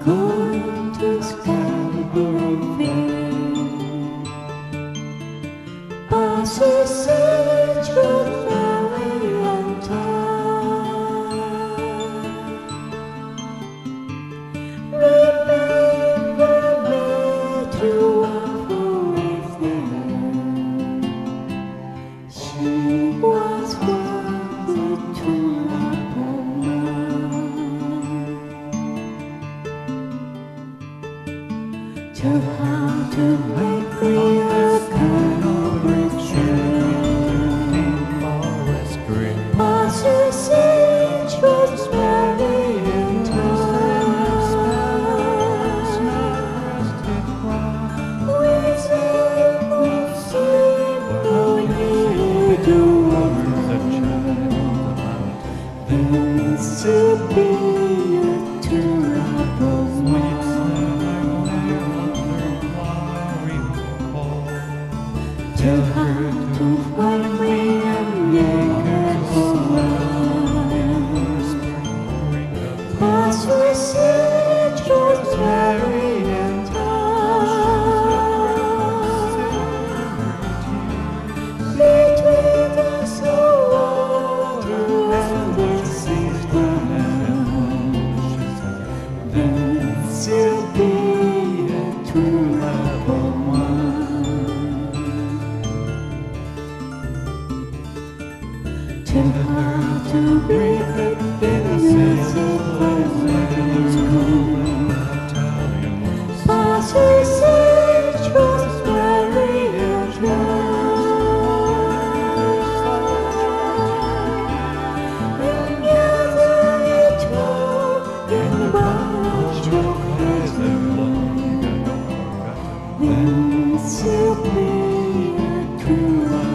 going to Scarborough Fair. Buses search for Mary and remember me to walk always there. She was worthy to love her man. To how to make me a kind of return. Buses search for Mary and to be a true love of mine. To how to find me and make a one. As we search for Mary and between us all water and the sea. To be a true love of mine. To how to breathe it in a music as we search for Mary and and gather it all in the bunch of to be a true love.